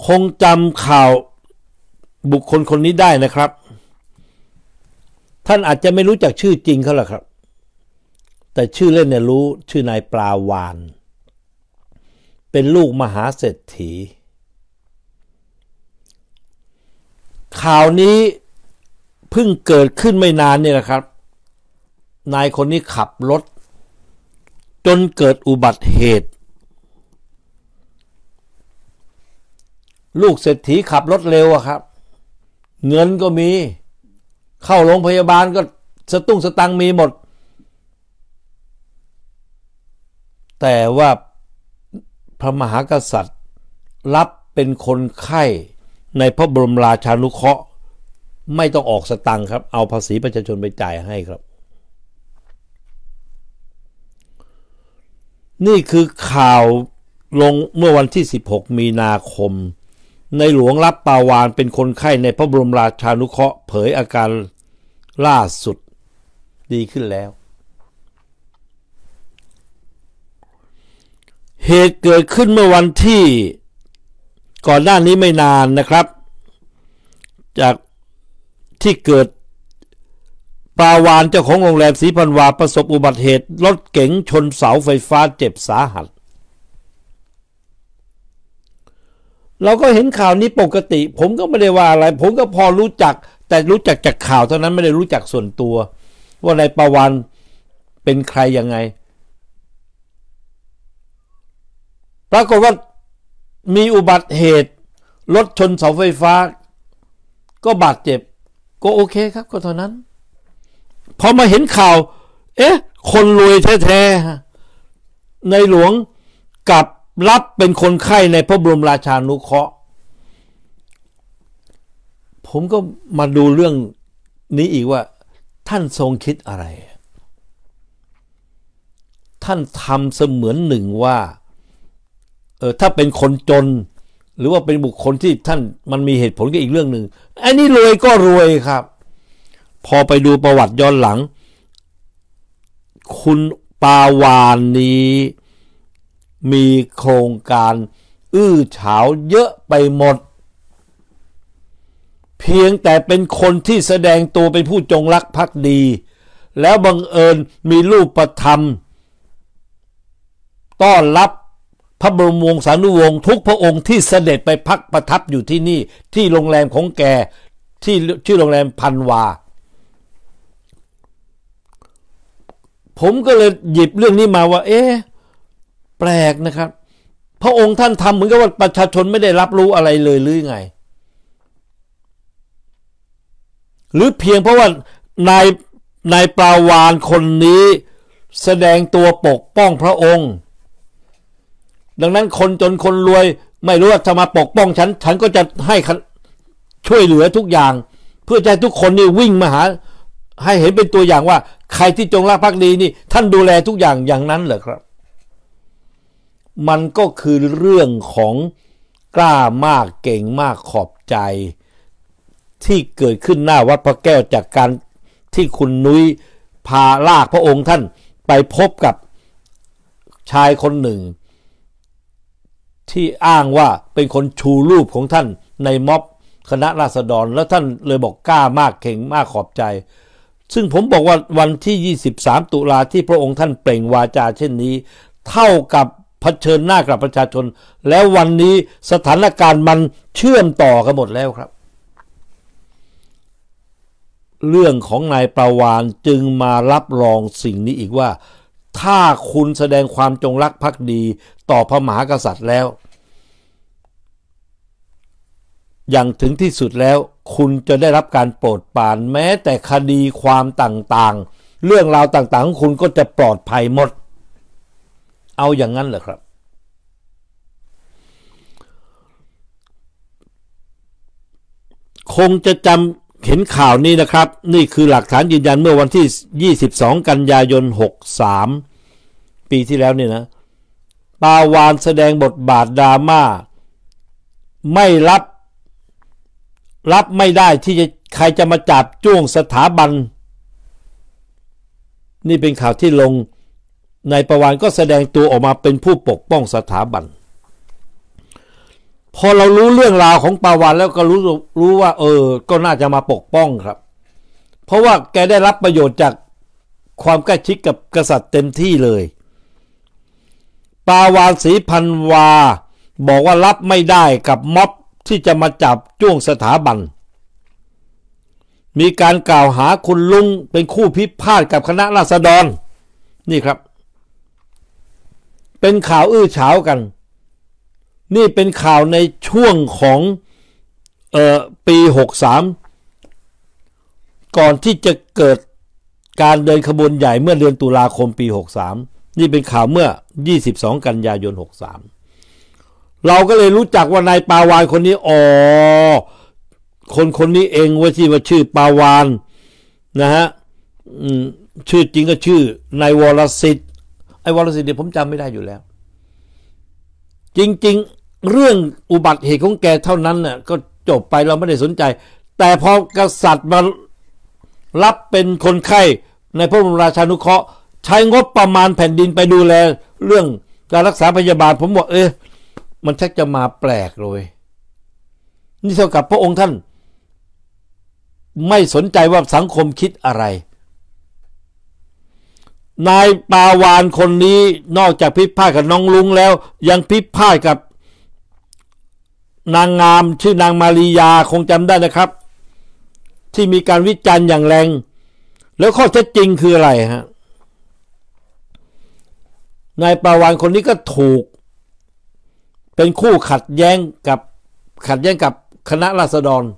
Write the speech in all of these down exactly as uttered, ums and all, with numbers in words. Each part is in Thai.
คงจำข่าวบุคคลคนนี้ได้นะครับท่านอาจจะไม่รู้จักชื่อจริงเขาหรอกครับแต่ชื่อเล่นเนี่ยรู้ชื่อนายปลาวาฬเป็นลูกมหาเศรษฐีข่าวนี้เพิ่งเกิดขึ้นไม่นานนี่แหละครับนายคนนี้ขับรถจนเกิดอุบัติเหตุลูกเศรษฐีขับรถเร็วอะครับเงินก็มีเข้าโรงพยาบาลก็สตุ้งสตังมีหมดแต่ว่าพระมหากษัตริย์รับเป็นคนไข้ในพระบรมราชานุเคราะห์ไม่ต้องออกสตังค์ครับเอาภาษีประชาชนไปจ่ายให้ครับนี่คือข่าวลงเมื่อวันที่สิบหกมีนาคมในหลวงรับปาวาฬเป็นคนไข้ในพระบรมราชานุเคราะห์เผยอาการล่าสุดดีขึ้นแล้วเหตุเกิดขึ้นเมื่อวันที่ก่อนหน้านี้ไม่นานนะครับจากที่เกิดปาวาฬเจ้าของโรงแรมศรีพันวาประสบอุบัติเหตุรถเก๋งชนเสาไฟฟ้าเจ็บสาหัสเราก็เห็นข่าวนี้ปกติผมก็ไม่ได้ว่าอะไรผมก็พอรู้จักแต่รู้จักจากข่าวเท่านั้นไม่ได้รู้จักส่วนตัวว่านายปาวาฬเป็นใครยังไงปรากฏว่ามีอุบัติเหตุรถชนเสาไฟฟ้าก็บาดเจ็บก็โอเคครับก็เท่านั้นพอมาเห็นข่าวเอ๊ะคนรวยแท้ๆในหลวงกับรับเป็นคนไข้ในพระบรมราชานุเคราะห์ผมก็มาดูเรื่องนี้อีกว่าท่านทรงคิดอะไรท่านทำเสมือนหนึ่งว่าเออถ้าเป็นคนจนหรือว่าเป็นบุคคลที่ท่านมันมีเหตุผลก็อีกเรื่องหนึ่งอันนี้รวยก็รวยครับพอไปดูประวัติย้อนหลังคุณปาวาฬนี้มีโครงการอื้อฉาวเยอะไปหมดเพียงแต่เป็นคนที่แสดงตัวเป็นผู้จงรักภักดีแล้วบังเอิญมีรูปธรรมต้อนรับพระบรมวงศานุวงศ์ทุกพระองค์ที่เสด็จไปพักประทับอยู่ที่นี่ที่โรงแรมของแกที่ชื่อโรงแรมพันวาผมก็เลยหยิบเรื่องนี้มาว่าเอ๊ะแปลกนะครับพระองค์ท่านทำเหมือนกับว่าประชาชนไม่ได้รับรู้อะไรเลยหรือไงหรือเพียงเพราะว่านายนายปลาวาฬคนนี้แสดงตัวปกป้องพระองค์ดังนั้นคนจนคนรวยไม่รู้ว่าจะมาปกป้องฉันฉันก็จะให้ช่วยเหลือทุกอย่างเพื่อให้ทุกคนนี่วิ่งมาหาให้เห็นเป็นตัวอย่างว่าใครที่จงรักภักดีนี่ท่านดูแลทุกอย่างอย่างนั้นเหรอครับมันก็คือเรื่องของกล้ามากเก่งมากขอบใจที่เกิดขึ้นหน้าวัดพระแก้วจากการที่คุณนุ้ยพาลากพระองค์ท่านไปพบกับชายคนหนึ่งที่อ้างว่าเป็นคนชูรูปของท่านในม็อบคณะราษฎรแล้วท่านเลยบอกกล้ามากเก่งมากขอบใจซึ่งผมบอกว่าวันที่ยี่สิบสามตุลาที่พระองค์ท่านเปล่งวาจาเช่นนี้เท่ากับเผชิญหน้ากับประชาชนแล้ววันนี้สถานการณ์มันเชื่อมต่อกันหมดแล้วครับเรื่องของนายปลาวาฬจึงมารับรองสิ่งนี้อีกว่าถ้าคุณแสดงความจงรักภักดีต่อพระมหากษัตริย์แล้วอย่างถึงที่สุดแล้วคุณจะได้รับการโปรดปรานแม้แต่คดีความต่างๆเรื่องราวต่างๆของคุณก็จะปลอดภัยหมดเอาอย่างนั้นเหรอครับคงจะจำเห็นข่าวนี้นะครับนี่คือหลักฐานยืนยันเมื่อวันที่ยี่สิบสองกันยายนหกสามปีที่แล้วเนี่ยนะปาวาฬแสดงบทบาทดราม่าไม่รับรับไม่ได้ที่จะใครจะมาจับจ้วงสถาบันนี่เป็นข่าวที่ลงในปาวาฬก็แสดงตัวออกมาเป็นผู้ปกป้องสถาบันพอเรารู้เรื่องราวของปาวานแล้วก็รู้รู้ว่าเออก็น่าจะมาปกป้องครับเพราะว่าแกได้รับประโยชน์จากความใกล้ชิดกับกษัตริย์เต็มที่เลยปาวานศรีพันวาบอกว่ารับไม่ได้กับม็อบที่จะมาจับจ้วงสถาบันมีการกล่าวหาคุณลุงเป็นคู่พิพาทกับคณะราษฎรนี่ครับเป็นข่าวอื้อฉาวกันนี่เป็นข่าวในช่วงของเอ่อปีหกสามก่อนที่จะเกิดการเดินขบวนใหญ่เมื่อเดือนตุลาคมปีหกสามนี่เป็นข่าวเมื่อยี่สิบสองกันยายนหกสามเราก็เลยรู้จักว่านายปาวานคนนี้อ๋อคนคนนี้เองว่าที่ว่าชื่อปาวานนะฮะชื่อจริงก็ชื่อนายวรสิทธิ์ไอ้วรสิทธิ์เนี่ยผมจำไม่ได้อยู่แล้วจริงๆเรื่องอุบัติเหตุของแกเท่านั้นน่ะก็จบไปเราไม่ได้สนใจแต่พอกษัตริย์มารับเป็นคนไข้ในพระบรมราชานุเคราะห์ใช้งบประมาณแผ่นดินไปดูแลเรื่องการรักษาพยาบาลผมบอกเอ๊ะมันชักจะมาแปลกเลยนี่เท่ากับพระองค์ท่านไม่สนใจว่าสังคมคิดอะไรนายปาวานคนนี้นอกจากพิพาทกับน้องลุงแล้วยังพิพาทกับนางงามชื่อนางมาริยาคงจำได้นะครับที่มีการวิจารณ์อย่างแรงแล้วข้อเท็จจริงคืออะไรฮะนายปาวานคนนี้ก็ถูกเป็นคู่ขัดแย้งกับขัดแย้งกับคณะราษฎร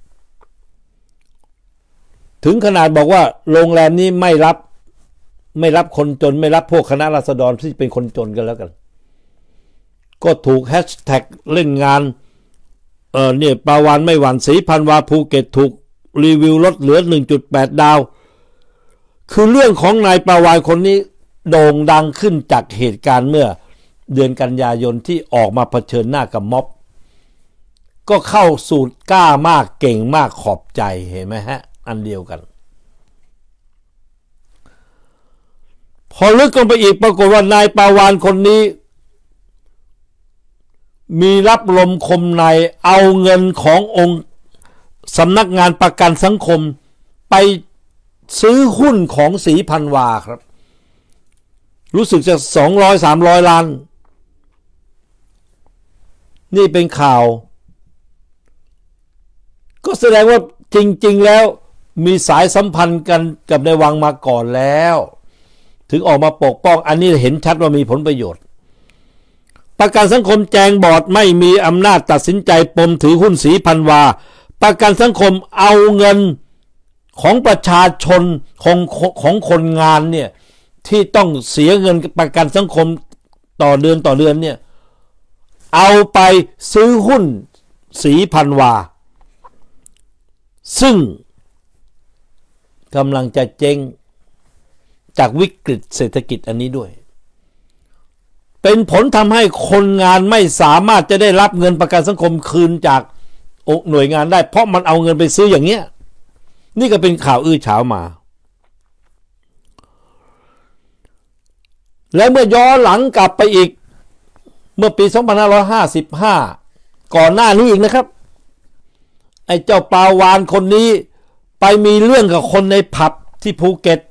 ถึงขนาดบอกว่าโรงแรมนี้ไม่รับไม่รับคนจนไม่รับพวกคณะราษฎรที่เป็นคนจนกันแล้วกันก็ถูกแฮชแท็กเล่นงานเออเนี่ยปาวานไม่หวั่นศรีพันวาภูเก็ตถูกรีวิวลดเหลือ หนึ่งจุดแปด ดาวคือเรื่องของนายปาวานคนนี้โด่งดังขึ้นจากเหตุการณ์เมื่อเดือนกันยายนที่ออกมาเผชิญหน้ากับม็อบก็เข้าสูตรกล้ามากเก่งมากขอบใจเห็นไหมฮะอันเดียวกันพอลึกลงไปอีกปรากฏว่านายปาวานคนนี้มีรับลมคมในเอาเงินขององค์สำนักงานประกันสังคมไปซื้อหุ้นของศรีพันวาครับรู้สึกจะสองร้อยสามร้อยล้านนี่เป็นข่าวก็แสดงว่าจริงๆแล้วมีสายสัมพันธ์กันกับในวังมาก่อนแล้วถึงออกมาปกป้องอันนี้เห็นชัดว่ามีผลประโยชน์ประกันสังคมแจงบอร์ดไม่มีอำนาจตัดสินใจปมถือหุ้นศรีพันวาประกันสังคมเอาเงินของประชาชนของของคนงานเนี่ยที่ต้องเสียเงินประกันสังคมต่อเดือนต่อเดือนเนี่ยเอาไปซื้อหุ้นศรีพันวาซึ่งกำลังจะเจ๊งจากวิกฤตเศรษฐกิจอันนี้ด้วยเป็นผลทำให้คนงานไม่สามารถจะได้รับเงินประกันสังคมคืนจากหน่วยงานได้เพราะมันเอาเงินไปซื้ออย่างเงี้ยนี่ก็เป็นข่าวอื้อฉาวมาและเมื่อย้อนหลังกลับไปอีกเมื่อปีสองพันห้าร้อยห้าสิบห้าก่อนหน้านี้อีกนะครับไอ้เจ้าปาวานคนนี้ไปมีเรื่องกับคนในผับที่ภูเก็ต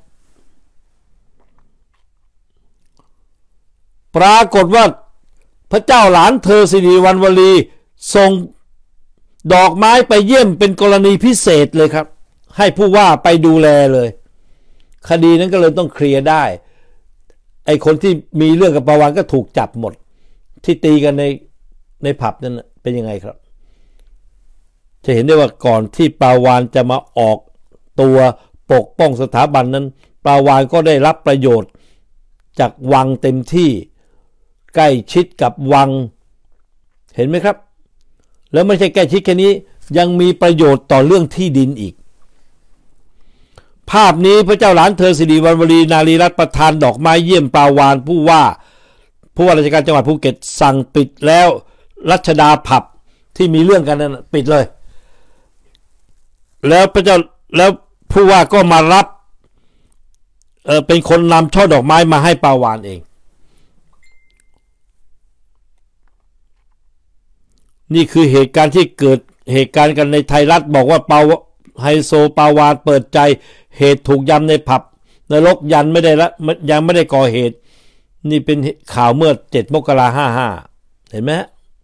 ปรากฏว่าพระเจ้าหลานเธอสิริวัณวลีส่งดอกไม้ไปเยี่ยมเป็นกรณีพิเศษเลยครับให้ผู้ว่าไปดูแลเลยคดีนั้นก็เลยต้องเคลียร์ได้ไอ้คนที่มีเรื่องกับปาวานก็ถูกจับหมดที่ตีกันในในผับนั้นเป็นยังไงครับจะเห็นได้ว่าก่อนที่ปาวานจะมาออกตัวปกป้องสถาบันนั้นปาวานก็ได้รับประโยชน์จากวังเต็มที่ใกล้ชิดกับวังเห็นไหมครับแล้วไม่ใช่ใกล้ชิดแค่นี้ยังมีประโยชน์ต่อเรื่องที่ดินอีกภาพนี้พระเจ้าหลานเธอสิริวัณวลีนารีรัตน์ประธานดอกไม้เยี่ยมปาวานผู้ว่าผู้ว่าราชการจังหวัดภูเก็ตสั่งปิดแล้วรัชดาผับที่มีเรื่องกันนั้นปิดเลยแล้วพระเจ้าแล้วผู้ว่าก็มารับเออเป็นคนนำช่อดอกไม้มาให้ปาวานเองนี่คือเหตุการณ์ที่เกิดเหตุการณ์กันในไทยรัฐบอกว่าเปาไฮโซปาวานเปิดใจเหตุถูกยำในผับนรกยันไม่ได้ละยังไม่ได้ก่อเหตุนี่เป็นข่าวเมื่อเจ็ดมกราคมห้าห้าเห็นไหม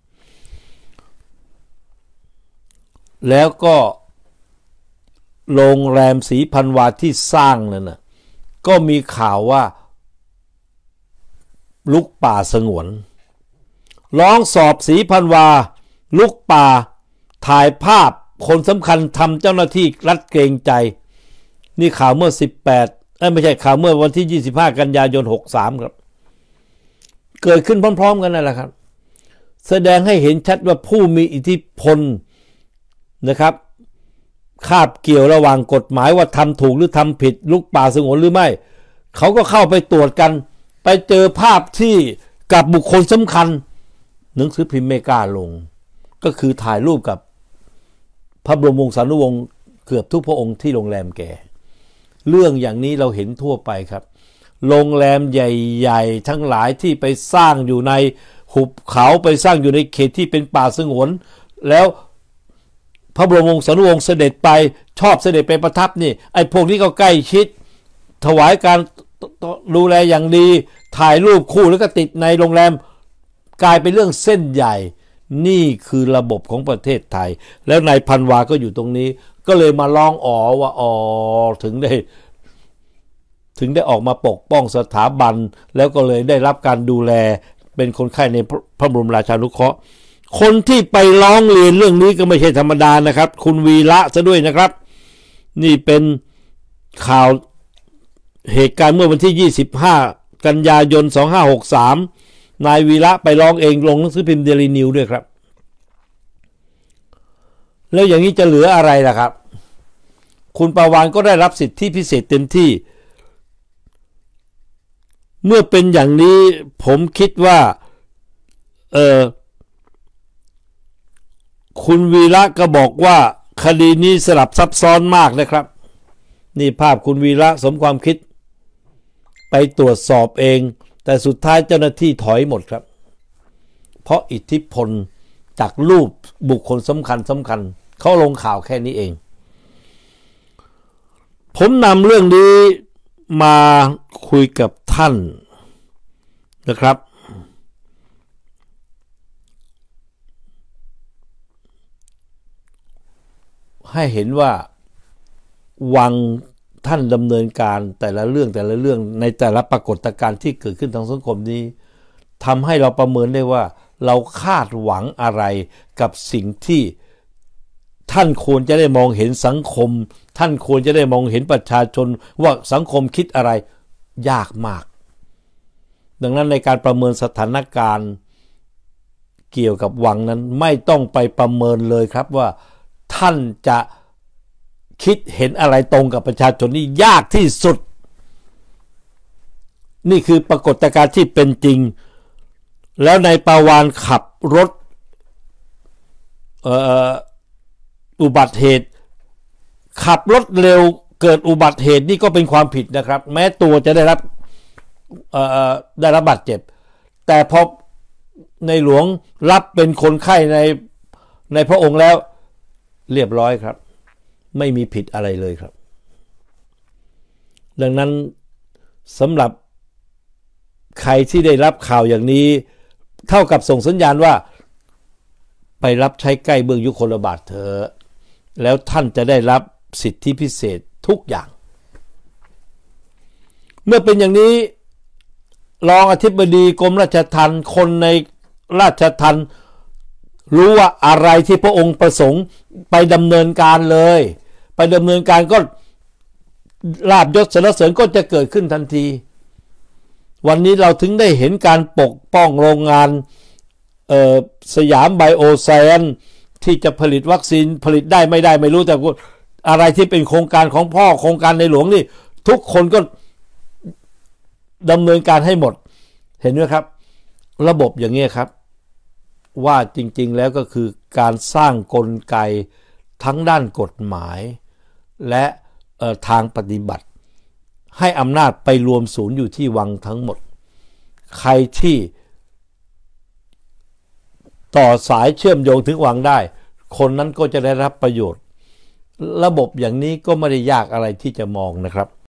แล้วก็โรงแรมศรีพันวาที่สร้างนั่นนะก็มีข่าวว่าลุกป่าสงวนร้องสอบศรีพันวาลุกป่าถ่ายภาพคนสำคัญทำเจ้าหน้าที่รัฐเกรงใจนี่ข่าวเมื่อสิบแปดเอ้ยไม่ใช่ข่าวเมื่อวันที่ยี่สิบห้ากันยายนหกสามครับเกิดขึ้นพร้อมๆกันนั่นแหละครับแสดงให้เห็นชัดว่าผู้มีอิทธิพลนะครับคาบเกี่ยวระหว่างกฎหมายว่าทำถูกหรือทำผิดลุกป่าสงวนหรือไม่เขาก็เข้าไปตรวจกันไปเจอภาพที่กับบุคคลสำคัญหนังสือพิมพ์ไม่กล้าลงก็คือถ่ายรูปกับพระบรมวงศานุวงศ์เกือบทุกพระองค์ที่โรงแรมแกเรื่องอย่างนี้เราเห็นทั่วไปครับโรงแรมใหญ่ๆทั้งหลายที่ไปสร้างอยู่ในหุบเขาไปสร้างอยู่ในเขตที่เป็นป่าสงวนแล้วพระบรมวงศานุวงศ์เสด็จไปชอบเสด็จไปประทับนี่ไอ้พวกนี้ก็ใกล้ชิดถวายการดูแลอย่างดีถ่ายรูปคู่แล้วก็ติดในโรงแรมกลายเป็นเรื่องเส้นใหญ่นี่คือระบบของประเทศไทยแล้วนายพันวาก็อยู่ตรงนี้ก็เลยมาร้องอ๋อว่าอ๋อถึงได้ถึงได้ออกมาปกป้องสถาบันแล้วก็เลยได้รับการดูแลเป็นคนไข้ในพระบรมราชานุเคราะห์คนที่ไปร้องเรียนเรื่องนี้ก็ไม่ใช่ธรรมดานะครับคุณวีระซะด้วยนะครับนี่เป็นข่าวเหตุการณ์เมื่อวันที่ยี่สิบห้ากันยายนสองห้าหกสามนายวีระไปร้องเองลงหนังสือพิมพ์เดลีนิวด้วยครับแล้วอย่างนี้จะเหลืออะไรล่ะครับคุณปาวานก็ได้รับสิทธิพิเศษเต็มที่เมื่อเป็นอย่างนี้ผมคิดว่าเออคุณวีระก็บอกว่าคดีนี้สลับซับซ้อนมากนะครับนี่ภาพคุณวีระสมความคิดไปตรวจสอบเองแต่สุดท้ายเจ้าหน้าที่ถอยหมดครับเพราะอิทธิพลจากรูปบุคคลสำคัญสำคัญเขาลงข่าวแค่นี้เองผมนำเรื่องนี้มาคุยกับท่านนะครับให้เห็นว่าวังท่านดำเนินการแต่ละเรื่องแต่ละเรื่องในแต่ละปรากฏการณ์ที่เกิดขึ้นทางสังคมนี้ทำให้เราประเมินได้ว่าเราคาดหวังอะไรกับสิ่งที่ท่านควรจะได้มองเห็นสังคมท่านควรจะได้มองเห็นประชาชนว่าสังคมคิดอะไรยากมากดังนั้นในการประเมินสถานการณ์เกี่ยวกับวังนั้นไม่ต้องไปประเมินเลยครับว่าท่านจะคิดเห็นอะไรตรงกับประชาชนนี่ยากที่สุดนี่คือปรากฏการณ์ที่เป็นจริงแล้วในปาวานขับรถเอ่ออุบัติเหตุขับรถเร็วเกิดอุบัติเหตุนี่ก็เป็นความผิดนะครับแม้ตัวจะได้รับเอ่อได้รับบาดเจ็บแต่พอในหลวงรับเป็นคนไข้ในในพระองค์แล้วเรียบร้อยครับไม่มีผิดอะไรเลยครับดังนั้นสำหรับใครที่ได้รับข่าวอย่างนี้เท่ากับส่งสัญญาณว่าไปรับใช้ใกล้เบื้องยุคลบาทเถอะแล้วท่านจะได้รับสิทธิพิเศษทุกอย่างเมื่อเป็นอย่างนี้รองอธิบดีกรมราชทัณฑ์คนในราชทัณฑ์รู้ว่าอะไรที่พระองค์ประสงค์ไปดำเนินการเลยไปดำเนินการก็ลาภยศสรรเสริญก็จะเกิดขึ้นทันทีวันนี้เราถึงได้เห็นการปกป้องโรงงานสยามไบโอไซแอนซ์ที่จะผลิตวัคซีนผลิตได้ไม่ได้ไม่รู้แต่อะไรที่เป็นโครงการของพ่อโครงการในหลวงนี่ทุกคนก็ดำเนินการให้หมดเห็นไหมครับระบบอย่างนี้ครับว่าจริงๆแล้วก็คือการสร้างกลไกทั้งด้านกฎหมายและทางปฏิบัติให้อำนาจไปรวมศูนย์อยู่ที่วังทั้งหมดใครที่ต่อสายเชื่อมโยงถึงวังได้คนนั้นก็จะได้รับประโยชน์ระบบอย่างนี้ก็ไม่ได้ยากอะไรที่จะมองนะครับ